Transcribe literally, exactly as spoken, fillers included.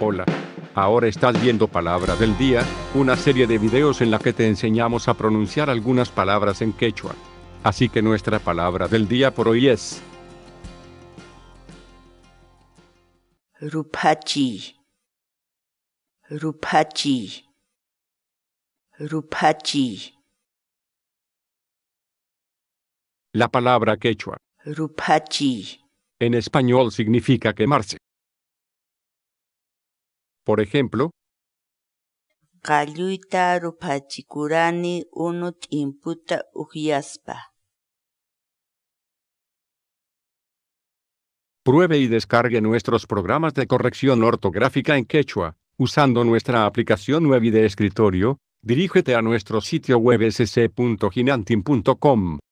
Hola. Ahora estás viendo Palabra del Día, una serie de videos en la que te enseñamos a pronunciar algunas palabras en quechua. Así que nuestra palabra del día por hoy es Rupachi, Rupachi, Rupachi. la palabra quechua. Rupachi. En español significa quemarse. Por ejemplo, Qalluyta rupachikurani unu t'imputa uqyaspa. pruebe y descargue nuestros programas de corrección ortográfica en quechua, usando nuestra aplicación Nuevi de escritorio. Dirígete a nuestro sitio web s c punto ginantin punto com.